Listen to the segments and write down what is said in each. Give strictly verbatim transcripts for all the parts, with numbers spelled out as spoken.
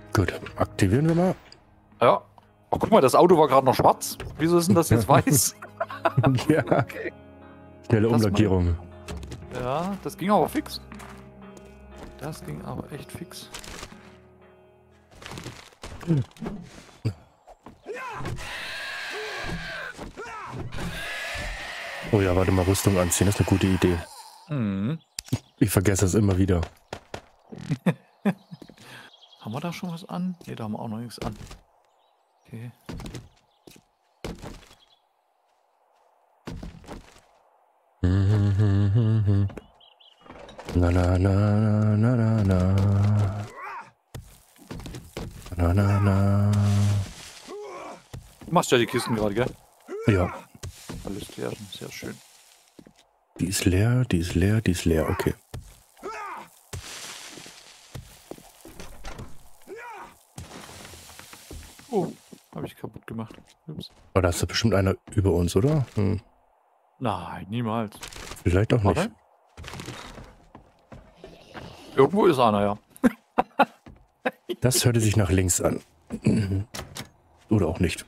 Gut, aktivieren wir mal. Ja. Oh, guck mal, das Auto war gerade noch schwarz. Wieso ist denn das jetzt weiß? Ja. Okay. Schnelle Das Umlackierung. Ja, das ging aber fix. Das ging aber echt fix. Oh ja, warte mal, Rüstung anziehen, das ist eine gute Idee. Mhm. Ich vergesse es immer wieder. Haben wir da schon was an? Ne, da haben wir auch noch nichts an. Okay. Na na na na na na. Na na na. Du machst ja die Kisten gerade, gell? Ja. Alles klar, sehr schön. Die ist leer, die ist leer, die ist leer, okay. Oh, habe ich kaputt gemacht. Ups. Aber da ist doch bestimmt einer über uns, oder? Hm. Nein, niemals. Vielleicht auch nicht. Warte. Irgendwo ist einer, ja. Das hörte sich nach links an. Oder auch nicht.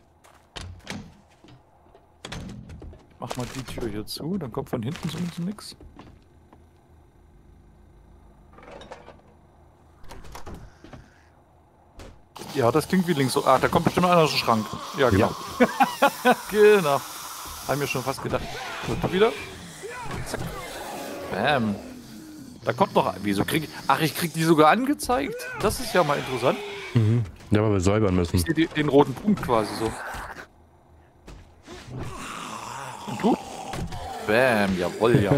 Mach mal die Tür hier zu, dann kommt von hinten zumindest nichts. Ja, das klingt wie links. Ah, da kommt bestimmt einer aus dem Schrank. Ja, genau. Ja. Genau. Haben wir schon fast gedacht. So, wieder. Zack. Bam. Da kommt noch... Wieso krieg ich... Ach, ich krieg die sogar angezeigt. Das ist ja mal interessant. Mhm. Ja, weil wir säubern müssen. Ich sehe die, den roten Punkt quasi so. Und du? Bam, jawohl, ja.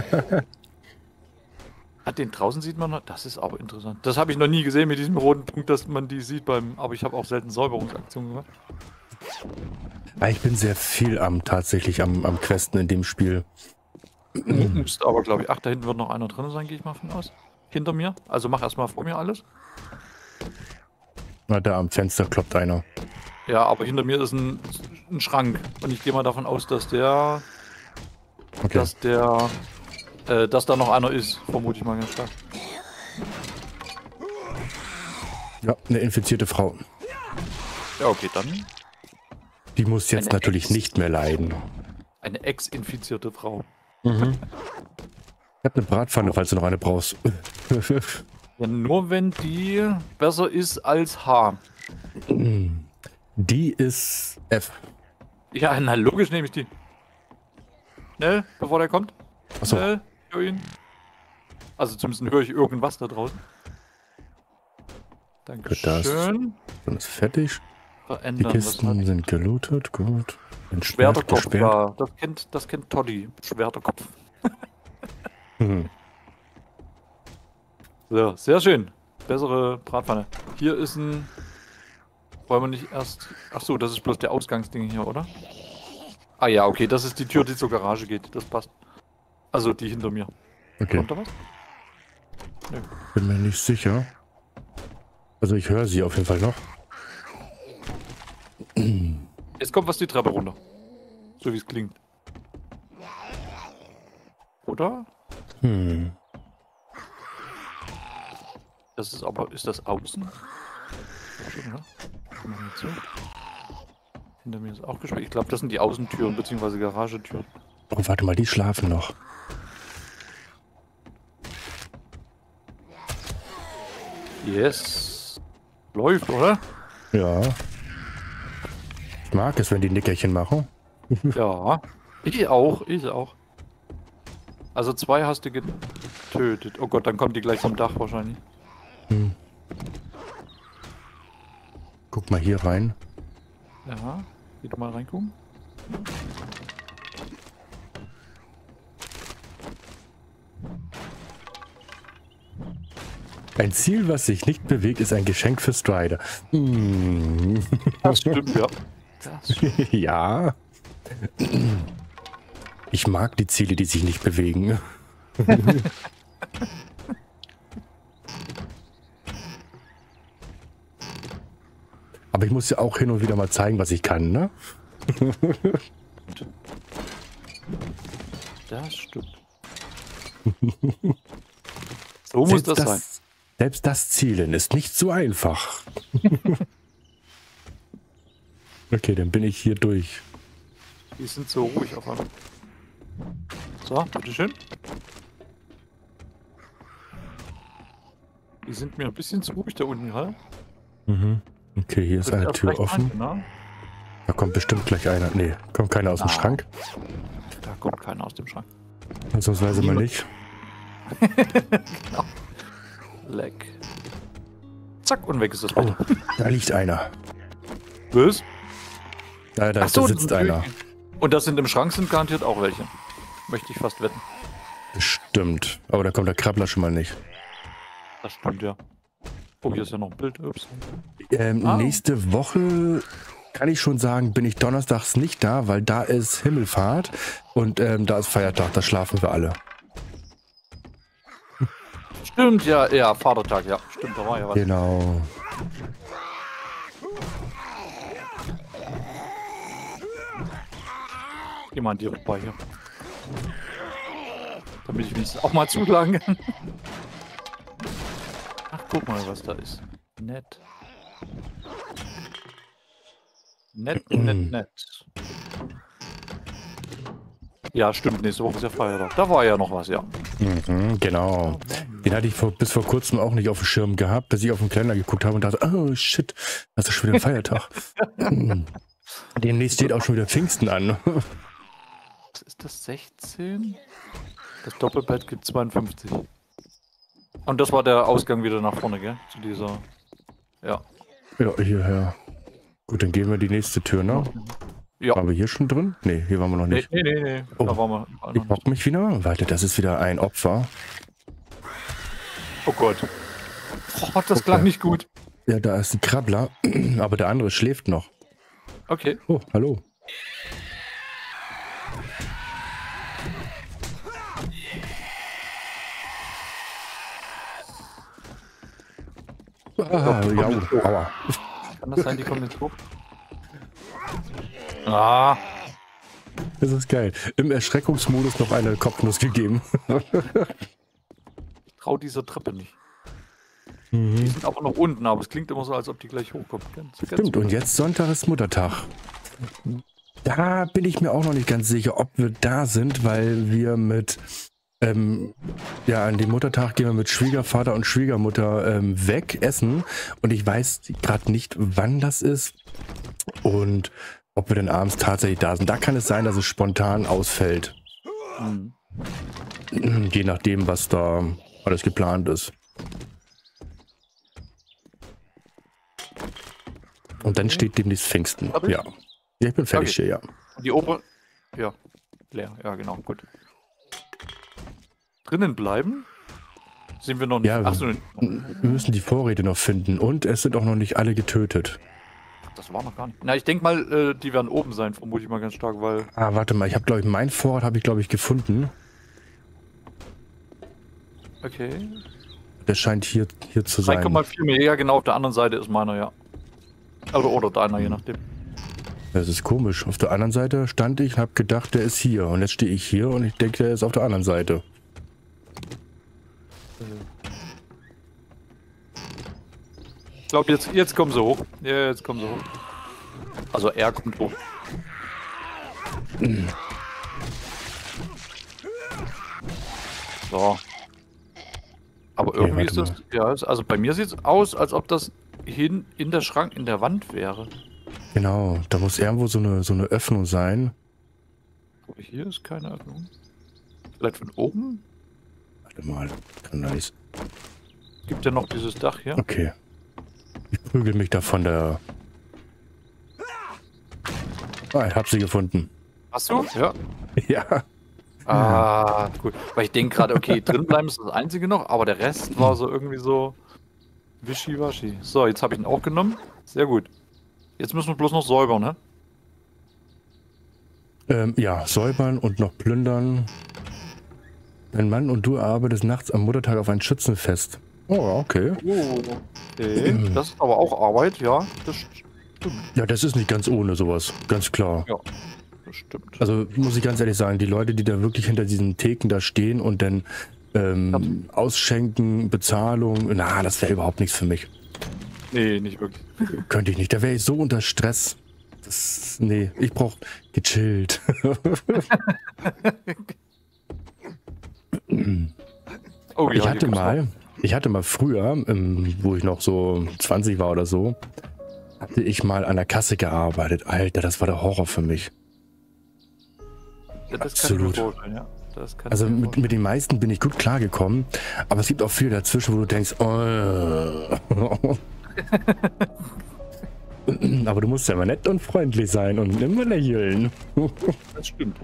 Hat den draußen sieht man noch. Das ist aber interessant. Das habe ich noch nie gesehen mit diesem roten Punkt, dass man die sieht beim. Aber ich habe auch selten Säuberungsaktionen gemacht. Ja, ich bin sehr viel am tatsächlich am, am Questen in dem Spiel. Müsste aber, glaube ich. Ach, da hinten wird noch einer drin sein, gehe ich mal von aus. Hinter mir. Also mach erstmal vor mir alles. Na, da am Fenster kloppt einer. Ja, aber hinter mir ist ein, ein Schrank. Und ich gehe mal davon aus, dass der. Okay. Dass der. Äh, dass da noch einer ist. Vermute ich mal ganz stark. Ja, eine infizierte Frau. Ja, okay, dann. Die muss jetzt Eine natürlich Ex. nicht mehr leiden. Eine ex-infizierte Frau. Mhm. Ich habe eine Bratpfanne, falls du noch eine brauchst. Ja, nur wenn die besser ist als H. Die ist F. Ja, na logisch nehme ich die. Schnell, bevor der kommt. Achso. Schnell, hör ihn. Also zumindest höre ich irgendwas da draußen. Dankeschön. Dann ist fertig. Verändern. Die Kisten sind gelootet, gut. Schwerterkopf, ja. Das kennt, das kennt Toddy. Schwerterkopf. Mhm. So, sehr schön. Bessere Bratpfanne. Hier ist ein... Wollen wir nicht erst... Achso, das ist bloß der Ausgangsding hier, oder? Ah ja, okay, das ist die Tür, die zur Garage geht. Das passt. Also die hinter mir. Okay. Kommt da was? Nö. Bin mir nicht sicher. Also ich höre sie auf jeden Fall noch. Jetzt kommt was die Treppe runter. So wie es klingt. Oder? Hm. Das ist aber... Ist das außen? Ja, schon, oder? Komm mal hier zu. Hinter mir ist auch gesperrt. Ich glaube, das sind die Außentüren bzw. Garagetüren. Oh, warte mal, die schlafen noch. Yes. Läuft, oder? Ja. Ich mag es, wenn die Nickerchen machen. Ja. Ich auch, ich auch. Also zwei hast du getötet. Oh Gott, dann kommen die gleich vom Dach wahrscheinlich. Hm. Guck mal hier rein. Ja, geh doch mal reingucken. Ein Ziel, was sich nicht bewegt, ist ein Geschenk für Strider. Mm. Das stimmt, ja. Das stimmt. Ja. Ich mag die Ziele, die sich nicht bewegen. Aber ich muss ja auch hin und wieder mal zeigen, was ich kann, ne? Das stimmt. So muss das, das sein. Selbst das Zielen ist nicht so einfach. Okay, dann bin ich hier durch. Die sind so ruhig auf einmal. So, bitteschön. Die sind mir ein bisschen zu ruhig da unten, halt. Mhm. Okay, hier ist eine Tür offen. Rein, da kommt bestimmt gleich einer. Nee, kommt keiner aus dem Nein. Schrank. Da kommt keiner aus dem Schrank. Ausnahmsweise mal nicht. Genau. Leck. Zack, und weg ist das Bett. Oh, da liegt einer. Was? Da, da, Ach so, da sitzt das- einer. Und das sind im Schrank sind garantiert auch welche. Möchte ich fast wetten. Stimmt. Aber da kommt der Krabbler schon mal nicht. Das stimmt, ja. Oh, hier ist ja noch ein Bild. Ups. Ähm, Ah. Nächste Woche kann ich schon sagen, bin ich donnerstags nicht da, weil da ist Himmelfahrt und ähm, da ist Feiertag, da schlafen wir alle. Stimmt, ja, ja, Vatertag, ja. Stimmt, da war ja was. Genau. Geh mal an dir vorbei hier. Damit ich wenigstens auch mal zuschlagen kann. Ach, guck mal, was da ist. Nett. Nett, nett, nett. Ja, stimmt, nächste Woche ist ja Feiertag. Da war ja noch was, ja. Mhm, genau. Den hatte ich vor, bis vor kurzem auch nicht auf dem Schirm gehabt, bis ich auf den Kalender geguckt habe und dachte, oh shit, das ist schon wieder ein Feiertag. Mhm. Demnächst steht auch schon wieder Pfingsten an. Was ist das, sechzehn? Das Doppelbett gibt zweiundfünfzig. Und das war der Ausgang wieder nach vorne, gell? Zu dieser... Ja. Ja, hierher. Gut, dann gehen wir die nächste Tür, ne? Ja. Waren wir hier schon drin? Nee, hier waren wir noch Nee, nicht. nee, nee, nee. Oh. Da waren wir überall Ich noch bock mich wieder. Warte, das ist wieder ein Opfer. nicht. Oh Gott. Oh, das klang nicht gut. Ja, da ist ein Krabbler, aber der andere schläft noch. Okay. Oh, hallo. Ah, die ja, kommen jetzt hoch. aua. Kann das sein, die kommen jetzt hoch? Ah. Das ist geil. Im Erschreckungsmodus noch eine Kopfnuss gegeben. Ich trau dieser Treppe nicht. Die Mhm. sind aber noch unten, aber es klingt immer so, als ob die gleich hochkommt. Ganz, ganz Stimmt, und jetzt Sonntag ist Muttertag. Da bin ich mir auch noch nicht ganz sicher, ob wir da sind, weil wir mit, ähm, ja, an dem Muttertag gehen wir mit Schwiegervater und Schwiegermutter ähm, weg essen. Und ich weiß gerade nicht, wann das ist und ob wir denn abends tatsächlich da sind. Da kann es sein, dass es spontan ausfällt. Mhm. Je nachdem, was da alles geplant ist. Und dann steht demnächst Pfingsten. Fertig? Ja. Ja, ich bin fertig Okay. hier, ja. Die Ober... Ja. Leer. Ja, genau. Gut. Drinnen bleiben? Sind wir noch nicht... Ja, Ach so, Wir müssen die Vorräte noch finden und es sind auch noch nicht alle getötet. das war noch gar nicht. Na, ich denke mal, äh, die werden oben sein, vermute ich mal ganz stark, weil... Ah, warte mal, ich habe glaube ich, mein Vorrat habe ich glaube ich gefunden. Okay. Der scheint hier, hier zu drei sein. Komma vier Millionen, ja genau, auf der anderen Seite ist meiner, ja. Oder, oder deiner, je nachdem. Das ist komisch. Auf der anderen Seite stand ich und habe gedacht, der ist hier. Und jetzt stehe ich hier und ich denke, der ist auf der anderen Seite. Ich glaube, jetzt, jetzt kommen sie hoch. Ja, jetzt kommen sie hoch. Also er kommt hoch. So. Aber Okay, irgendwie warte ist das... Ja, ist- also bei mir sieht es aus, als ob das hin in der Schrank, in der Wand wäre. Genau, da muss irgendwo so eine, so eine Öffnung sein. Aber hier ist keine Öffnung. Vielleicht von oben? Warte mal, kann nice. Gibt ja noch dieses Dach hier. Okay. Ich prügel mich da von der... Ah, ich hab sie gefunden. Hast du? Ja. Ja. Ah, gut. Weil ich denke gerade, okay, drin bleiben ist das Einzige noch, aber der Rest war so irgendwie so wischiwaschi. So, jetzt habe ich ihn auch genommen. Sehr gut. Jetzt müssen wir bloß noch säubern, ne? Ähm, ja, säubern und noch plündern. Dein Mann und du arbeitest nachts am Muttertag auf ein Schützenfest. Oh, okay. Oh, okay. Das ist aber auch Arbeit, ja. Das stimmt. Ja, das ist nicht ganz ohne sowas. Ganz klar. Ja, das stimmt. Also muss ich ganz ehrlich sagen, die Leute, die da wirklich hinter diesen Theken da stehen und dann ähm, Ausschenken, Bezahlung, na, das wäre überhaupt nichts für mich. Nee, nicht wirklich. Könnte ich nicht, da wäre ich so unter Stress. Das, nee, ich brauche gechillt. Oh, ich ja, hatte hier gibt's mal, ich hatte mal früher, ähm, wo ich noch so zwanzig war oder so, hatte ich mal an der Kasse gearbeitet. Alter, das war der Horror für mich. noch- Ja, das Absolut. Kann ich mir vorstellen, ja. Das kann Also ich mir mit, vorstellen. mit den meisten bin ich gut klargekommen, aber es gibt auch viele dazwischen, wo du denkst, oh. Aber du musst ja immer nett und freundlich sein und immer lächeln. Das stimmt.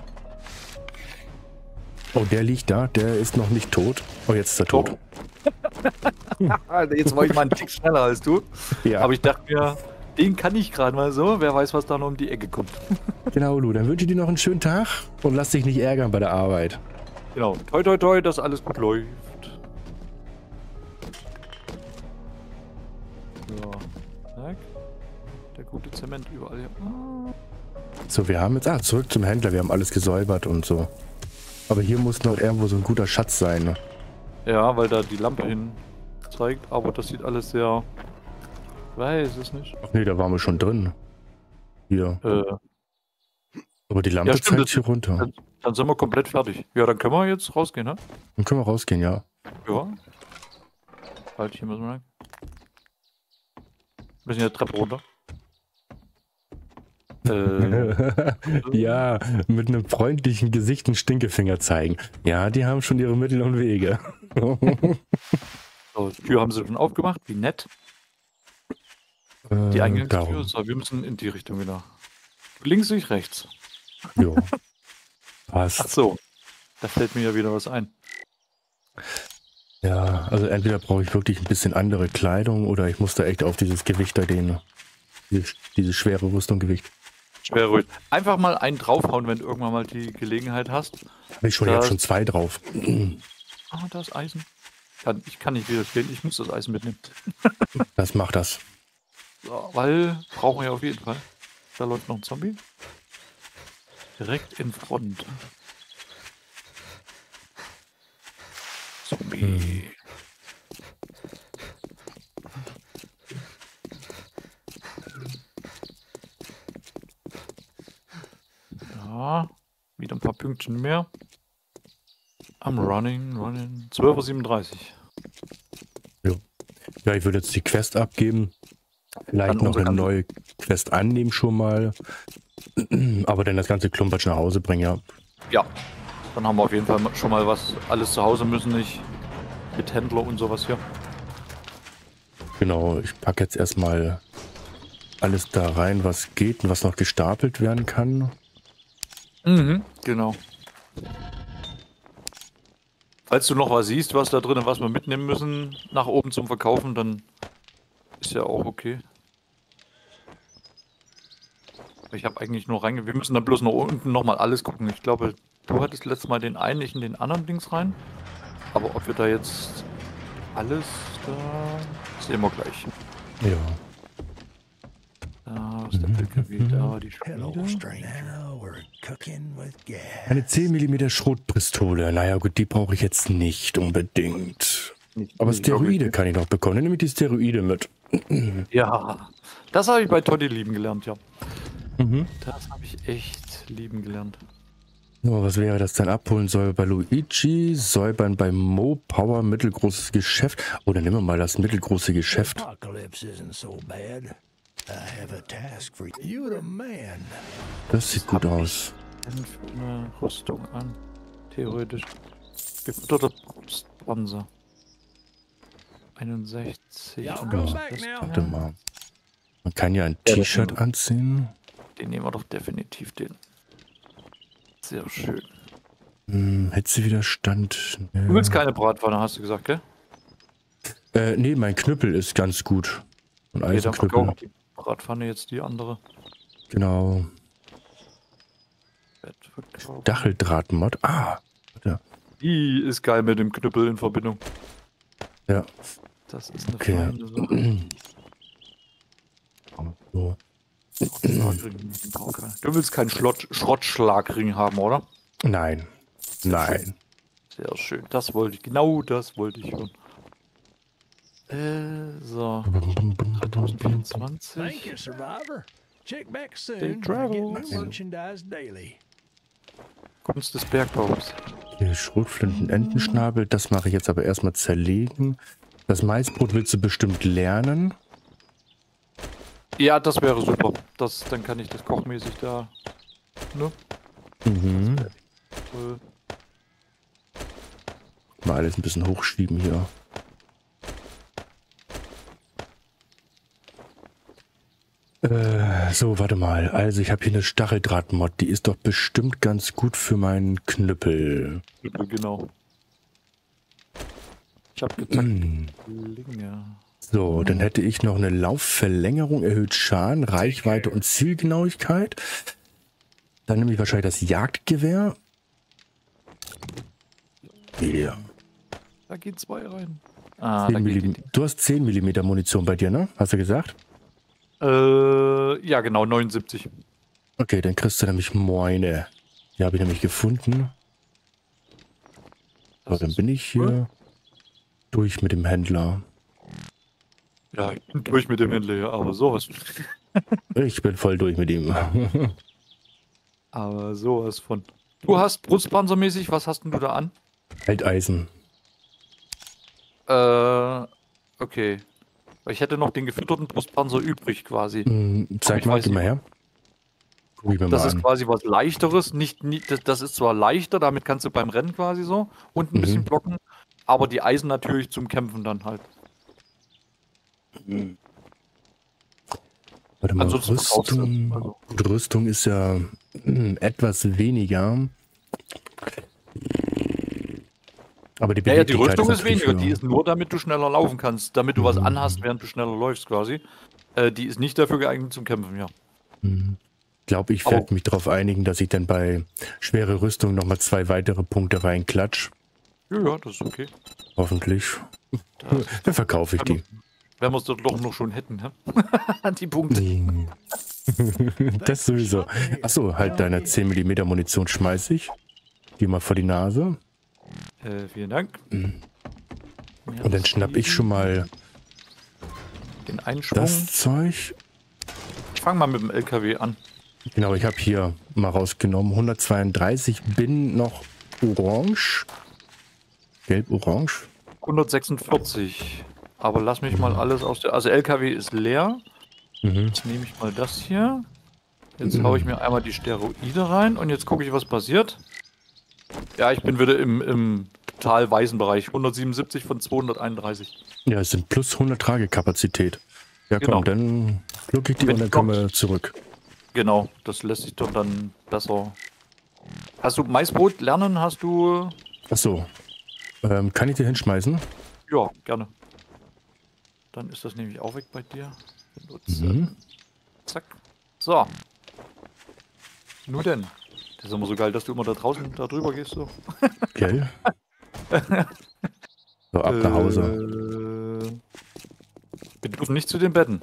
Oh, der liegt da, der ist noch nicht tot. Oh, jetzt ist er tot. Alter, jetzt war ich mal einen Tick schneller als du. Ja, Aber ich dachte mir, den kann ich gerade mal so. Wer weiß, was da noch um die Ecke kommt. genau, Lu. Dann wünsche ich dir noch einen schönen Tag und lass dich nicht ärgern bei der Arbeit. Genau. Toi, toi, toi, dass alles gut läuft. So. Zack. Der gute Zement überall hier. Ah. So, wir haben jetzt, ah, zurück zum Händler. Wir haben alles gesäubert und so. Aber hier muss noch irgendwo so ein guter Schatz sein. Ne? Ja, weil da die Lampe hin zeigt. Aber das sieht alles sehr... Weiß es nicht. Ach nee, da waren wir schon drin. Hier. Äh, Aber die Lampe Ja, stimmt, zeigt das- hier runter. dann, dann sind wir komplett fertig. Ja, dann können wir jetzt rausgehen, ne? Dann können wir rausgehen, ja. Ja. Halt, hier müssen wir lang. Müssen ja Treppe runter. Äh, Ja, mit einem freundlichen Gesicht einen Stinkefinger zeigen. Ja, die haben schon ihre Mittel und Wege. so, die Tür haben sie schon aufgemacht, wie nett. Die Äh, Eingangstür. darum. So, wir müssen in die Richtung wieder. Links, nicht rechts. Jo. Ach Passt. so. Da fällt mir ja wieder was ein. Ja, also entweder brauche ich wirklich ein bisschen andere Kleidung oder ich muss da echt auf dieses Gewicht da gehen. Dieses, dieses schwere Rüstunggewicht. Schwer ruhig. Einfach mal einen draufhauen, wenn du irgendwann mal die Gelegenheit hast. Habe ich schon, ich habe Das- schon zwei drauf. Ah, da ist Eisen. Kann, ich kann nicht widerstehen, ich muss das Eisen mitnehmen. Das macht das. So, weil, brauchen wir ja auf jeden Fall. Da läuft noch ein Zombie. Direkt in Front. Zombie. Ja, wieder ein paar Pünktchen mehr. I'm running, running. zwölf Uhr siebenunddreißig. Ja, ich würde jetzt die Quest abgeben. Vielleicht An noch unsere eine Kante. neue Quest annehmen schon mal. Aber dann das ganze Klumpatsch nach Hause bringen, ja. Ja, dann haben wir auf jeden Fall schon mal was. Alles zu Hause müssen nicht. Mit Händler und sowas hier. Genau, ich packe jetzt erstmal alles da rein, was geht und was noch gestapelt werden kann. Mhm, genau. Falls du noch was siehst, was da drin, was wir mitnehmen müssen, nach oben zum Verkaufen, dann ist ja auch okay. Ich habe eigentlich nur reinge... Wir müssen dann bloß noch unten nochmal alles gucken. Ich glaube, du hattest letztes Mal den einen, nicht in den anderen Dings rein. Aber ob wir da jetzt alles da... sehen wir gleich. Ja. Da ist der P K W, da die Hello, Schmiede. stranger. We're cooking with gas. Eine zehn Millimeter Schrotpistole. Naja gut, die brauche ich jetzt nicht unbedingt. Aber Steroide kann ich noch bekommen. Dann nehme ich die Steroide mit. Ja, das habe ich bei Toddy lieben gelernt, ja. Mhm. Das habe ich echt lieben gelernt. So, was wäre das dann? Abholen soll bei Luigi, säubern bei Mo, Power, mittelgroßes Geschäft. Oh, dann nehmen wir mal das mittelgroße Geschäft. Apocalypse isn't so bad. I have a task for you. You the man. Das sieht gut aus. Denn für eine Rüstung an. Theoretisch. Gefutterter Brustbronze. einundsechzig. Ja, und go was back ist now. das? Warte mal. Man kann ja ein Ja, das T-Shirt nehmen anziehen. Den nehmen wir doch definitiv den. Sehr schön. Hm, Hitzewiderstand. Du willst keine Bratpfanne, hast du gesagt, gell? Äh, nee, mein Knüppel ist ganz gut. Ein Nee, dann verkaufen Eisenknüppel. die Bratpfanne jetzt die andere. Genau. Bett verkaufen. Dacheldrahtmod. Ah. Warte. Die ist geil mit dem Knüppel in Verbindung. Ja. Das ist eine Okay. feine Sache. So. Schlagring, brauch keinen. Du willst keinen Schlott, Schrottschlagring haben, oder? Nein. Nein. Sehr schön. Das wollte ich. Genau das wollte ich hören. Äh, so. Thank you, zwanzig. Survivor. Check back soon. They I get travel. my merchandise daily. Kunst des Bergbaus. Hier Schrotflinten, Entenschnabel. Das mache ich jetzt aber erstmal zerlegen. Das Maisbrot willst du bestimmt lernen. Ja, das wäre super. Das, dann kann ich das kochmäßig da. Ne? Mhm. Toll. Mal alles ein bisschen hochschieben hier. Äh, so, warte mal. Also ich habe hier eine Stacheldrahtmod. Die ist doch bestimmt ganz gut für meinen Knüppel. Genau. Ich habe gezackt. Hm. Linge. So, dann hätte ich noch eine Laufverlängerung, erhöht Schaden, Reichweite und Zielgenauigkeit. Dann nehme ich wahrscheinlich das Jagdgewehr. Ja. Da gehen zwei rein. Ah, zehn da geht Millimeter. Du hast zehn Millimeter Munition bei dir, ne? Hast du gesagt? die. Äh, ja, genau, neunundsiebzig. Okay, dann kriegst du nämlich Moine. Die habe ich nämlich gefunden. So, dann bin ich hier durch mit dem Händler. Ja, ich bin durch mit dem Händler, ja, aber sowas. Ich bin voll durch mit ihm. Aber sowas von. Du hast brustpanzermäßig, was hast denn du da an? Halteisen. Äh, okay. Weil ich hätte noch den gefütterten Brustpanzer übrig quasi. Hm, zeig ich mal, weiß gib mal nicht. her. Guck ich mir Das mal ist an. quasi was Leichteres. Nicht, nicht, das, das ist zwar leichter, damit kannst du beim Rennen quasi so und ein Mhm. bisschen blocken, aber die Eisen natürlich zum Kämpfen dann halt. Warte mal, Ansonsten verkaufst du, Rüstung, also. Gut, Rüstung ist ja hm, etwas weniger. Aber die Ja, ja, die Beweglichkeit Rüstung ist natürlich weniger, die höher. ist nur damit du schneller laufen kannst, damit du was Mhm. anhast, während du schneller läufst quasi. Äh, die ist nicht dafür geeignet zum Kämpfen, ja. Ich glaube, ich Aber- werde mich darauf einigen, dass ich dann bei schwere Rüstung nochmal zwei weitere Punkte reinklatsch. Ja, ja, das ist okay. Hoffentlich. Dann verkaufe ich die. Wenn wir es doch noch schon hätten, ne? Die Punkte. Das sowieso. Achso, halt deine zehn Millimeter Munition schmeiß ich. Die mal vor die Nase. Äh, vielen Dank. Und dann schnapp ich schon mal den Einschwung. das Zeug. Ich fange mal mit dem L K W an. Genau, ich habe hier mal rausgenommen. hundertzweiunddreißig, bin noch orange. Gelb-orange. hundertsechsundvierzig. Aber lass mich mal alles aus der... Also L K W ist leer. Mhm. Jetzt nehme ich mal das hier. Jetzt haue ich mir einmal die Steroide rein und jetzt gucke ich, was passiert. Ja, ich bin wieder im, im total weißen Bereich. hundertsiebenundsiebzig von zweihunderteinunddreißig. Ja, es sind plus hundert Tragekapazität. Ja, komm, Genau. dann schluck ich die Wenn und dann ich kommen noch- wir zurück. Genau, das lässt sich doch dann besser... Hast du Maisbrot lernen? Hast du... Achso. Ähm, kann ich dir hinschmeißen? Ja, gerne. Dann ist das nämlich auch weg bei dir. Benutzen. Mhm. Zack. So. Nur denn. Das ist immer so geil, dass du immer da draußen da drüber gehst. So, Gell? So, ab nach Hause. Äh, wir dürfen nicht zu den Betten.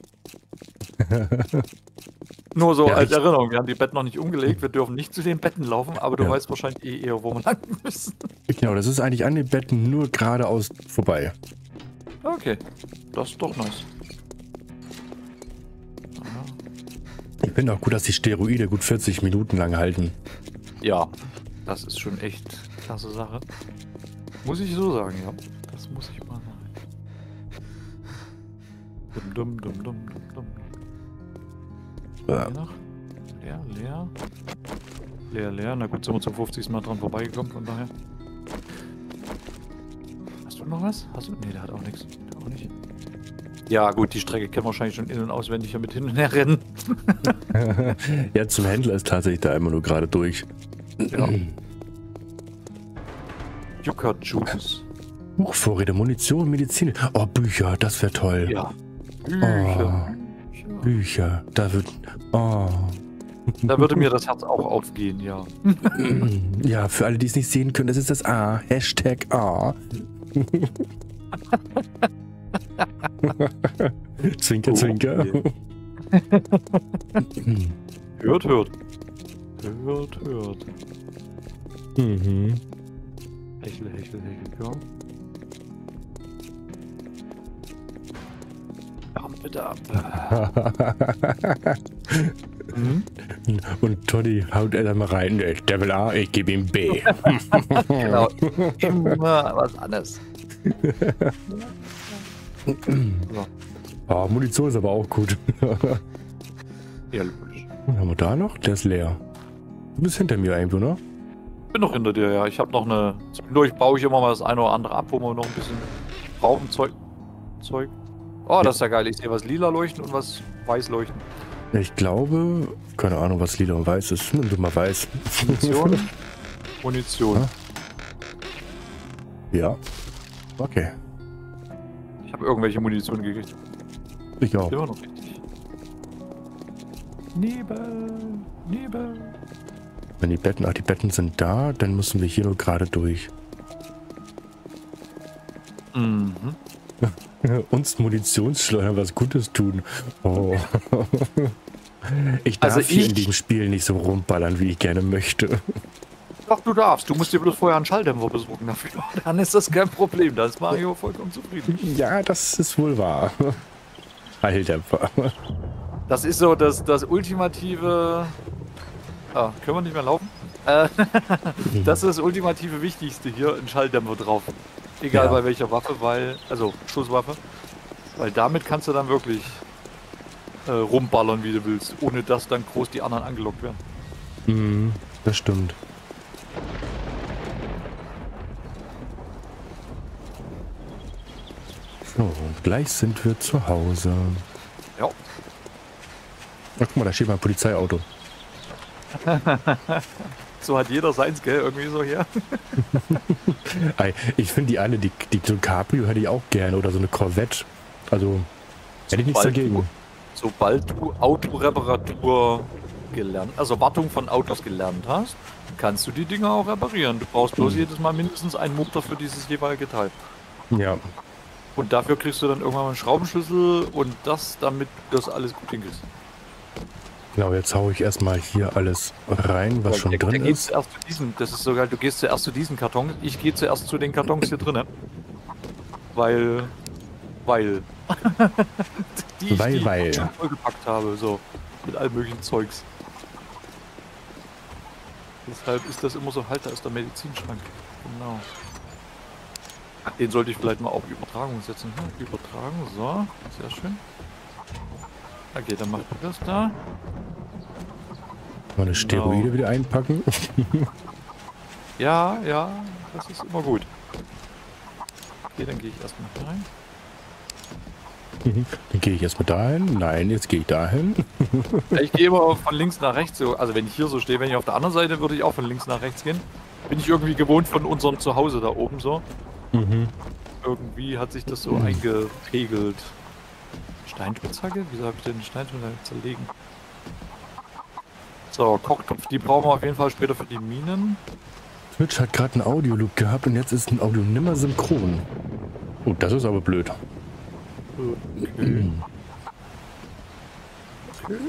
Nur so Ja, als ich- Erinnerung. Wir haben die Betten noch nicht umgelegt. Wir dürfen nicht zu den Betten laufen, aber du Ja. weißt wahrscheinlich eh eher, wo wir lang müssen. Genau, das ist eigentlich an den Betten nur geradeaus vorbei. Okay. Das ist doch nice. Ich finde auch gut, dass die Steroide gut vierzig Minuten lang halten. Ja, das ist schon echt klasse Sache. Muss ich so sagen, ja. Das muss ich mal sagen. Dum, dum, dum, dum, dum, dum. Ja. Leer, leer, leer. Leer, leer. Na gut, sind wir zum fünfzigsten Mal dran vorbeigekommen, von daher. Hast du noch was? Hast du? Nee, der hat auch nichts. Der auch nicht. Ja, gut, die Strecke kennen wir wahrscheinlich schon in- und auswendig damit hin und her rennen. Ja, zum Händler ist tatsächlich da immer nur gerade durch. Ja. Yucca Juice. Buchvorräte, Munition, Medizin. Oh, Bücher, das wäre toll. Ja. Bücher. Oh, Bücher, da wird. Oh. Da würde mir das Herz auch aufgehen, ja. Ja, für alle, die es nicht sehen können, das ist das A. Hashtag A. Zwinker, zwinker. Hört, hört. Hört, hört. Mhm. Hechel, hechel, hechel, ja. Ja, bitte ab. mhm. Und Toddy haut er dann mal rein. Devil A, ich gebe ihm B. Genau. Immer was anderes. So. Oh, Munition ist aber auch gut. Ja, logisch. Was haben wir da noch? Der ist leer. Du bist hinter mir irgendwo, ne? Ich bin noch hinter dir, ja. Ich habe noch eine... Zwischendurch baue ich immer mal das eine oder andere ab, wo wir noch ein bisschen brauchen. Zeug. Zeug. Oh, das ist ja geil. Ich sehe was lila leuchten und was weiß leuchten. Ich glaube... Keine Ahnung, was lila und weiß ist. Nimm du mal weiß. Munition. Munition. Ja. Okay. Ich habe irgendwelche Munition gekriegt. Ich auch. Immer noch richtig. Nebel. Nebel. Wenn die Betten... Ach, die Betten sind da, dann müssen wir hier nur gerade durch. Mhm. Uns Munitionsschleudern was Gutes tun. Oh. Ich darf Also hier ich- in diesem Spiel nicht so rumballern, wie ich gerne möchte. Doch, du darfst. Du musst dir bloß vorher einen Schalldämpfer besorgen dafür. Dann ist das kein Problem. Da ist Mario vollkommen zufrieden. Ja, das ist wohl wahr. Schalldämpfer. Das ist so das, das ultimative... Ah, können wir nicht mehr laufen? Äh, das ist das ultimative Wichtigste hier, ein Schalldämpfer drauf. Egal Ja. bei welcher Waffe, weil... Also, Schusswaffe. Weil damit kannst du dann wirklich äh, rumballern, wie du willst. Ohne dass dann groß die anderen angelockt werden. Mhm, das stimmt. So, und gleich sind wir zu Hause. Ja. Ach, guck mal, da steht mal ein Polizeiauto. So hat jeder seins, gell? Irgendwie so hier. Ey, ich finde die eine, die, die so ein Cabrio hätte ich auch gerne oder so eine Corvette. Also, hätte ich nichts Sobald dagegen. Du, sobald du Autoreparatur gelernt, also Wartung von Autos gelernt hast, kannst du die Dinger auch reparieren. Du brauchst bloß Mhm. jedes Mal mindestens einen Motor für dieses jeweilige Teil. Ja, Und dafür kriegst du dann irgendwann mal einen Schraubenschlüssel und das, damit du das alles gut hinkriegst. genau, jetzt haue ich erstmal hier alles rein, was schon Der- der drin geht ist. zuerst zu diesen, das ist sogar, du gehst zuerst zu diesen Kartons, ich gehe zuerst zu den Kartons hier drinnen. Weil, weil. die ich Weil, die weil. schon vollgepackt habe, so. Mit allem möglichen Zeugs. Deshalb ist das immer so, halt, da ist der Medizinschrank. Genau. Den sollte ich vielleicht mal auf Übertragung setzen. Hm, Übertragen, so. Sehr schön. Okay, dann macht ihr das da. Meine Steroide wieder einpacken. Ja, ja, das ist immer gut. Okay, dann gehe ich erstmal rein. Dann gehe ich erstmal dahin. Nein, jetzt gehe ich dahin. Ja, ich gehe immer von links nach rechts. So. Also wenn ich hier so stehe, wenn ich auf der anderen Seite, würde ich auch von links nach rechts gehen. Bin ich irgendwie gewohnt von unserem Zuhause da oben so. Mhm. Irgendwie hat sich das so eingepegelt. Steinspitzhacke? Wieso habe ich denn eine Steinspitzhacke zerlegen? So, Kochtopf, die brauchen wir auf jeden Fall später für die Minen. Twitch hat gerade einen Audioloop gehabt und jetzt ist ein Audio nimmer synchron. Oh, das ist aber blöd. Okay. Okay.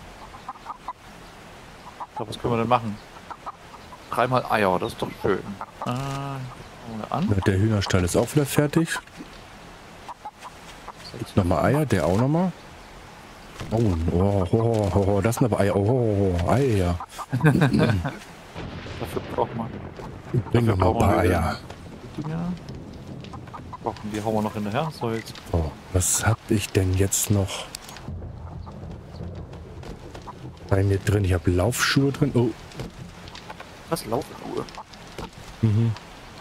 So, was können wir denn machen? Dreimal Eier, das ist doch schön. Ah, fangen wir an. Ja, der Hühnerstall ist auch wieder fertig. Jetzt nochmal Eier, der auch nochmal. Oh, oh, oh, oh, oh, das sind aber Eier. Oh, oh, Eier. Dafür braucht man Bring doch mal ein paar Eier. Dinger. Brauchen die hauen wir noch hinterher. So, jetzt. Oh, was hab ich denn jetzt noch bei mir drin? Ich habe Laufschuhe drin. Oh, Was Laufschuhe? mhm.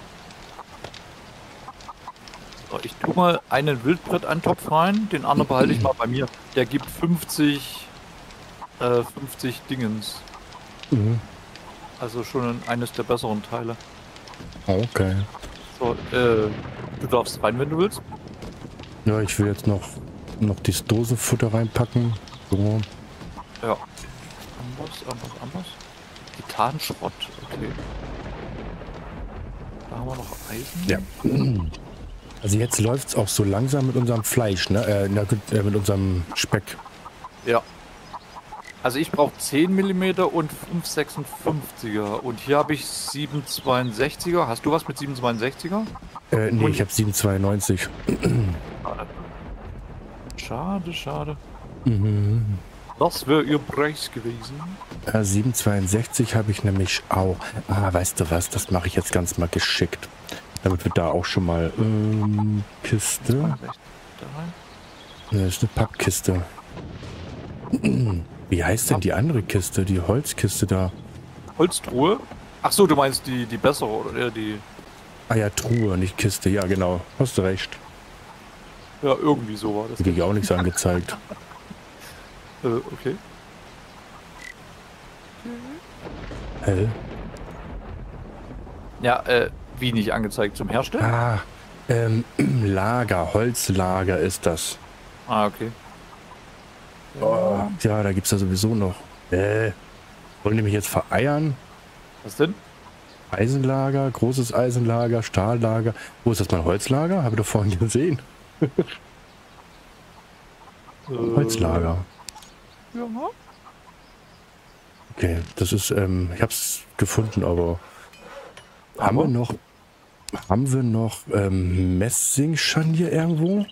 So, ich tue mal einen Wildbrettantopf rein, den anderen behalte ich mal bei mir. Der gibt fünfzig, äh, fünfzig Dingens. Mhm. Also schon eines der besseren Teile. Okay. So, äh, du darfst rein, wenn du willst. Ja, ich will jetzt noch, noch die Dosenfutter reinpacken. So. Ja. Amboss, Amboss, Amboss. Titanschrott, okay. Da haben wir noch Eisen. Ja. Also jetzt läuft es auch so langsam mit unserem Fleisch, ne? Äh, na gut, äh, mit unserem Speck. Ja. Also ich brauche zehn Millimeter und fünf sechsundfünfziger. Und hier habe ich sieben zweiundsechziger. Hast du was mit sieben zweiundsechziger? Äh, nee, ich habe sieben zweiundneunzig. Schade, schade. Mhm. Das wäre ihr Preis gewesen. Ja, sieben zweiundsechzig habe ich nämlich auch. Ah, weißt du was? Das mache ich jetzt ganz mal geschickt. Damit wir da auch schon mal ähm, Kiste. Das ist eine Pappkiste. Wie heißt denn die andere Kiste? Die Holzkiste da. Holztruhe? Ach so, du meinst die, die bessere oder die... Ah ja, Truhe, nicht Kiste. Ja, genau. Hast du recht. Ja, irgendwie so war das. Da krieg ich auch nichts angezeigt. Äh, okay. Hä? Ja, äh, wie nicht angezeigt zum Herstellen? Ah, ähm, Lager, Holzlager ist das. Ah, okay. Oh, ja, da gibt's ja sowieso noch. Äh, wollen die mich jetzt vereiern? Was denn? Eisenlager, großes Eisenlager, Stahllager. Wo ist das mein Holzlager? Habe ich doch vorhin gesehen. Äh, Holzlager. Ja. Okay, das ist, ähm, ich hab's gefunden, aber, Aber? haben wir noch, haben wir noch ähm, Messingscharnier irgendwo?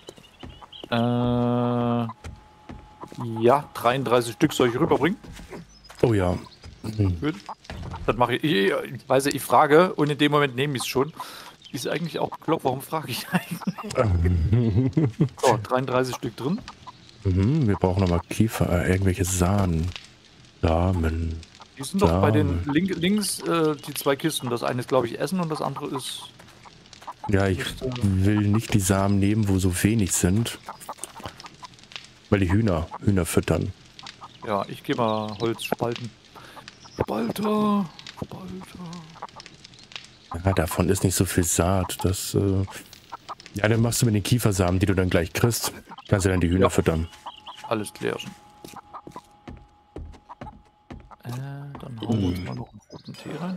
Äh, ja, dreiunddreißig Stück soll ich rüberbringen? Oh ja. Hm. Gut. Das mache ich. Ich, ich weiß, ich frage und in dem Moment nehme ich es schon. Ist eigentlich auch bekloppt, warum frage ich eigentlich? So, dreiunddreißig Stück drin. Mhm, wir brauchen nochmal Kiefer, äh, irgendwelche Samen. Samen. Die sind doch bei den Samen. link, links äh, die zwei Kisten. Das eine ist, glaube ich, Essen und das andere ist... Ja, ich will nicht die Samen nehmen, wo so wenig sind. Weil die Hühner, Hühner füttern. Ja, ich gehe mal Holz spalten. Spalter, Spalter. Ja, davon ist nicht so viel Saat. Das, äh ja, dann machst du mit den Kiefersamen, die du dann gleich kriegst. Kannst du dann die Hühner Ja. füttern. Alles klärchen. Äh, dann hauen wir uns mal noch einen roten Tee rein.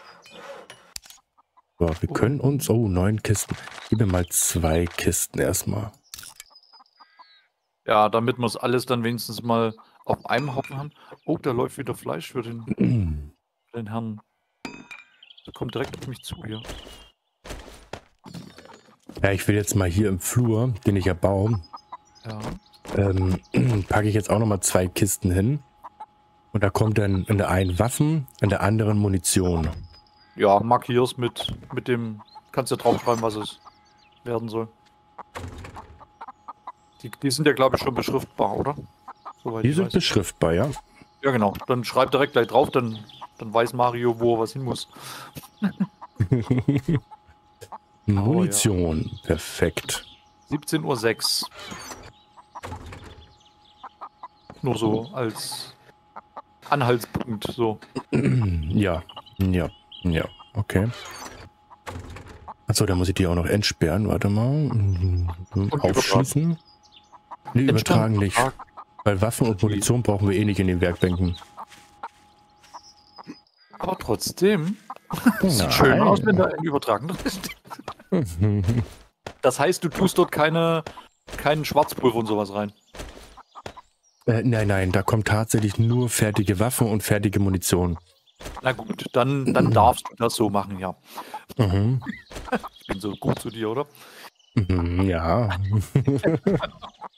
So, wir können uns... Oh, neun Kisten. Gib mir mal zwei Kisten erstmal. Ja, damit wir es alles dann wenigstens mal auf einem Haufen haben. Oh, da läuft wieder Fleisch für den, für den Herrn. Der kommt direkt auf mich zu hier. Ja, ich will jetzt mal hier im Flur, den ich ja baue, Ja. ähm, packe ich jetzt auch nochmal zwei Kisten hin. Und da kommt dann in der einen Waffen, in der anderen Munition. Ja, markier's mit, mit dem. Kannst ja draufschreiben, was es werden soll. Die, die sind ja, glaube ich, schon beschriftbar, oder? Soweit Die ich sind weiß. beschriftbar, ja. Ja, genau. Dann schreib direkt gleich drauf, dann, dann weiß Mario, wo er was hin muss. Munition, perfekt. siebzehn Uhr sechs. Nur so als Anhaltspunkt, so. Ja, ja, ja, okay. Achso, da muss ich die auch noch entsperren, warte mal. Aufschießen. Nee, übertragen nicht. Weil Waffen und Munition brauchen wir eh nicht in den Werkbänken. Aber trotzdem. Sieht schön aus, wenn da ein Übertragen drin ist. Das heißt, du tust dort keine, keinen Schwarzpulver und sowas rein. Äh, nein, nein, da kommt tatsächlich nur fertige Waffen und fertige Munition. Na gut, dann, dann darfst du das so machen, ja. Mhm. Ich bin so gut zu dir, oder? Mhm, ja.